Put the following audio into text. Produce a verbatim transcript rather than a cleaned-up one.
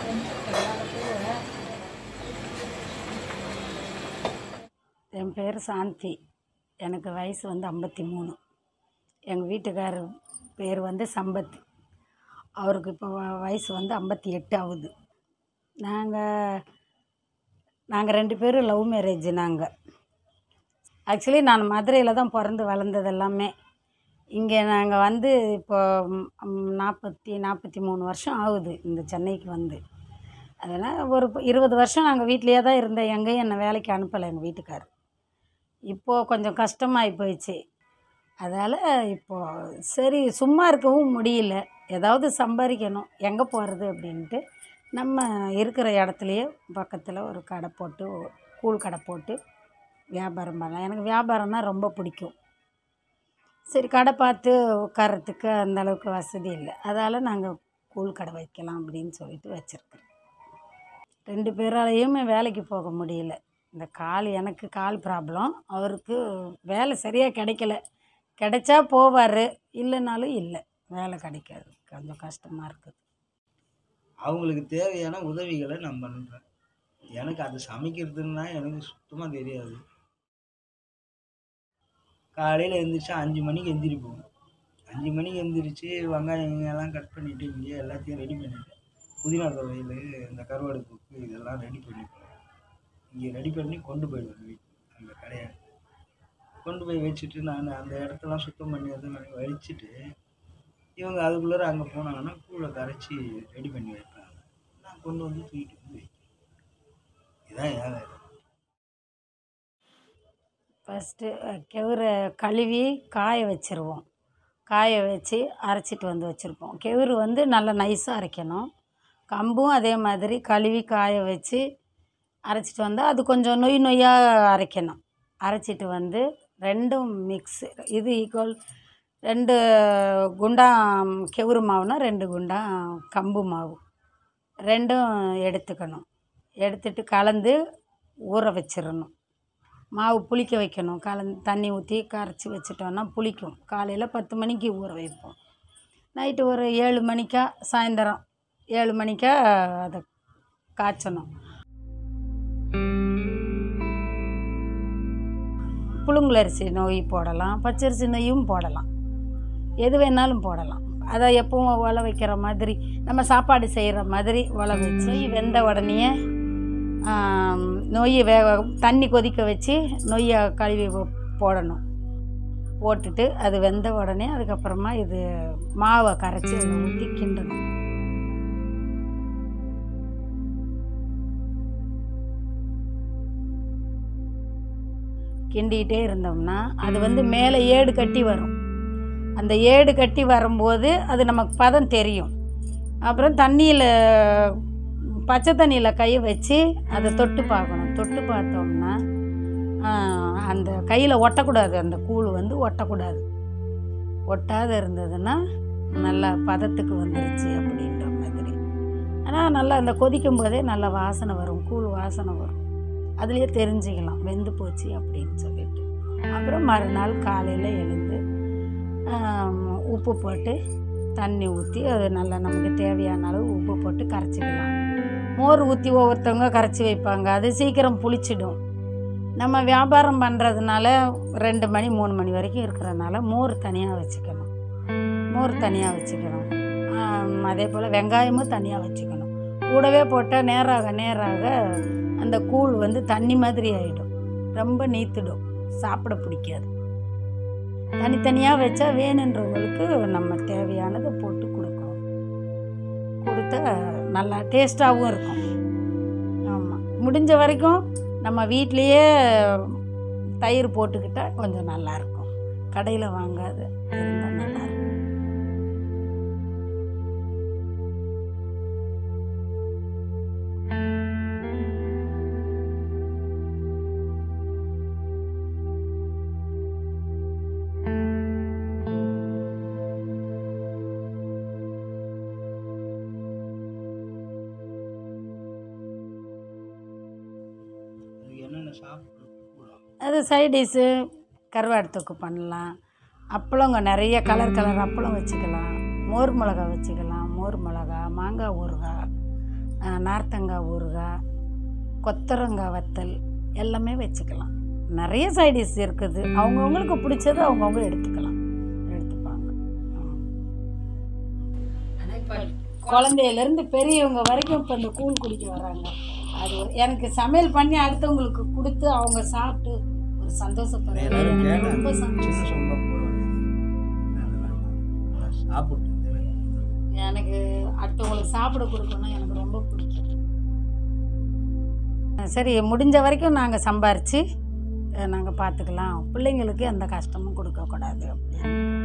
என் பேர் சாந்தி. எனக்கு வயசு வந்து ஐம்பத்தி மூணு. எங்கள் வீட்டுக்காரர் பேர் வந்து சம்பத். அவருக்கு இப்போ வயசு வந்து ஐம்பத்தி எட்டு ஆகுது. நாங்கள் நாங்கள் ரெண்டு பேரும் லவ் மேரேஜ். நாங்கள் ஆக்சுவலி நான் மதுரையில் தான் பிறந்து வளர்ந்தது எல்லாமே. இங்கே நாங்கள் வந்து இப்போ நாற்பத்தி நாற்பத்தி மூணு வருஷம் ஆகுது இந்த சென்னைக்கு வந்து. அதனால் ஒரு இருபது வருஷம் நாங்கள் வீட்லேயே தான் இருந்தேன். எங்கேயும் என்னை வேலைக்கு அனுப்பலை எங்கள் வீட்டுக்காரர். இப்போது கொஞ்சம் கஷ்டமாகி போயிடுச்சு. அதால் இப்போது சரி சும்மா இருக்கவும் முடியல, ஏதாவது சம்பாதிக்கணும், எங்கே போகிறது அப்படின்ட்டு நம்ம இருக்கிற இடத்துலையே பக்கத்தில் ஒரு கடை போட்டு கூழ் கடை போட்டு வியாபாரம் பண்ணலாம். எனக்கு வியாபாரம்னா ரொம்ப பிடிக்கும். சரி கடை பார்த்து உட்கார்றதுக்கு அந்தளவுக்கு வசதி இல்லை. அதால் நாங்கள் கூழ் கடை வைக்கலாம் அப்படின்னு சொல்லிட்டு வச்சுருக்கோம். ரெண்டு பேராலையுமே வேலைக்கு போக முடியல. இந்த கால் எனக்கு கால் ப்ராப்ளம், அவருக்கு வேலை சரியாக கிடைக்கல. கிடைச்சா போவார், இல்லைனாலும் இல்லை, வேலை கிடைக்காது. கொஞ்சம் கஷ்டமாக இருக்குது. அவங்களுக்கு தேவையான உதவிகளை நான் பண்ணுறேன். எனக்கு அது சமைக்கிறதுன்னா எனக்கு சுத்தமாக தெரியாது. காலையில் எழுந்திரிச்சா அஞ்சு மணிக்கு எந்திரிப்போம். அஞ்சு மணிக்கு எந்திரிச்சு வெங்காயம் எல்லாம் கட் பண்ணிவிட்டு இங்கே எல்லாத்தையும் ரெடி பண்ணிவிட்டு புதினா துவையல், இந்த கருவாடு தொக்கு இதெல்லாம் ரெடி பண்ணிப்போம். இங்கே ரெடி பண்ணி கொண்டு போயிடுவேன் வீட்டு அந்த கடையை கொண்டு போய் வச்சுட்டு நான் அந்த இடத்தெல்லாம் சுத்தம் பண்ணி அதை வலிச்சுட்டு இவங்க அதுக்குள்ளே அங்கே போனாங்கன்னா கூழை கரைச்சி ரெடி பண்ணி வைப்பாங்க. நான் கொண்டு வந்து தூக்கிட்டு வந்து வைப்பேன். இதுதான் ஏன் வேலை. ஃபஸ்ட்டு கெவுரை கழுவி காய வச்சுருவோம். காய வச்சு அரைச்சிட்டு வந்து வச்சுருப்போம். கெவுரு வந்து நல்லா நைஸாக அரைக்கணும். கம்பும் அதே மாதிரி கழுவி காய வச்சு அரைச்சிட்டு வந்தால் அது கொஞ்சம் நொய் நொய்யாக அரைக்கணும். அரைச்சிட்டு வந்து ரெண்டும் மிக்ஸு, இது ஈக்குவல் ரெண்டு குண்டா கெவுரு மாவுனா ரெண்டு குண்டா கம்பு மாவு ரெண்டும் எடுத்துக்கணும். எடுத்துட்டு கலந்து ஊற வச்சிடணும். மாவு புளிக்க வைக்கணும். கலந்து தண்ணி ஊற்றி கரைச்சி வச்சிட்டோன்னா புளிக்கும். காலையில் பத்து மணிக்கு ஊற வைப்போம். நைட்டு ஒரு ஏழு மணிக்கா சாயந்தரம் ஏழு மணிக்கா அதை காய்ச்சணும். புழுங்கலரிசி நொய் போடலாம், பச்சரிசி நொய்யும் போடலாம், எது வேணாலும் போடலாம். அதை எப்பவும் உல வைக்கிற மாதிரி நம்ம சாப்பாடு செய்கிற மாதிரி உல வச்சு வெந்த உடனே நொய் வேக தண்ணி கொதிக்க வச்சு நொய்யை கழுவி போடணும். போட்டுட்டு அது வெந்த உடனே அதுக்கப்புறமா இது மாவை கரைச்சி அதை ஊற்றி கிண்டணும். கிண்டிகிட்டே இருந்தோம்னா அது வந்து மேலே ஏடு கட்டி வரும். அந்த ஏடு கட்டி வரும்போது அது நமக்கு பதம் தெரியும். அப்புறம் தண்ணியில் பச்சை தண்ணியில் கை வச்சு அதை தொட்டு பார்க்கணும். தொட்டு பார்த்தோம்னா அந்த கையில் ஒட்டக்கூடாது, அந்த கூழ் வந்து ஒட்டக்கூடாது. ஒட்டாத இருந்ததுன்னா நல்லா பதத்துக்கு வந்துருச்சு அப்படின்ற மாதிரி. ஆனால் நல்லா அந்த கொதிக்கும் போதே நல்லா வாசனை வரும், கூழ் வாசனை வரும். அதுலேயே தெரிஞ்சுக்கலாம் வெந்து போச்சு அப்படின்னு சொல்லிட்டு. அப்புறம் மறுநாள் காலையில் எழுந்து உப்பு போட்டு தண்ணி ஊற்றி அது நல்லா நமக்கு தேவையான அளவு உப்பு போட்டு கரைச்சிக்கலாம். மோர் ஊற்றி ஒவ்வொருத்தவங்க கரைச்சி வைப்பாங்க, அது சீக்கிரம் புளிச்சிடும். நம்ம வியாபாரம் பண்ணுறதுனால ரெண்டு மணி மூணு மணி வரைக்கும் இருக்கிறனால மோர் தனியாக வச்சுக்கணும். மோர் தனியாக வச்சுக்கணும். அதே போல் வெங்காயமும் தனியாக வச்சுக்கணும். கூடவே போட்டால் நேராக நேராக அந்த கூழ் வந்து தண்ணி மாதிரி ஆகிடும், ரொம்ப நீத்துடும், சாப்பிட பிடிக்காது. தனித்தனியாக வச்சா வேணுன்றவங்களுக்கு நம்ம தேவையானதை போட்டு கொடுக்கணும். கொடுத்தா நல்லா டேஸ்ட்டாகவும் இருக்கும். ஆமாம், முடிஞ்ச வரைக்கும் நம்ம வீட்லேயே தயிர் போட்டுக்கிட்டால் கொஞ்சம் நல்லாயிருக்கும். கடையில் வாங்காத இருந்தால் நல்லாயிருக்கும். அது சைடிஷ்ஷு கருவாடு தொக்கு பண்ணலாம். அப்பளங்க நிறைய கலர் கலர் அப்பளம் வச்சுக்கலாம். மோர் மிளகா வச்சுக்கலாம். மோர் மிளகா, மாங்காய் ஊறுகாய், நார்த்தங்காய் ஊறுகாய், கொத்தரங்காய் வத்தல் எல்லாமே வச்சுக்கலாம். நிறைய சைடிஷ் இருக்குது. அவங்கவுங்களுக்கு பிடிச்சது அவங்கவுங்க எடுத்துக்கலாம் எடுத்துப்பாங்க. ஆனால் இப்போ குழந்தையிலேருந்து பெரியவங்க வரைக்கும் இப்போ இந்த கூழ் குடிக்க வராங்க. அது ஒரு- எனக்கு சமையல் பண்ணி அடுத்தவங்களுக்கு கொடுத்து அவங்க சாப்பிட்டு ஒரு சந்தோஷப்படுறாங்க. எல்லாரும் எனக்கு கேட்டாங்க. ரொம்ப சின்ன சந்தோஷம். சொல்ல போட வேண்டியது அதெல்லாம் நான் சாப்பிட்டு எனக்கு அடுத்தவங்களுக்கு சாப்பிட கொடுக்கணும்னா எனக்கு ரொம்ப பிடிக்கும். சரி, முடிஞ்ச வரைக்கும் நாங்கள் சம்பாரித்து நாங்கள் பார்த்துக்கலாம், பிள்ளைங்களுக்கு எந்த கஷ்டமும் கொடுக்கக்கூடாது அப்படின்னு.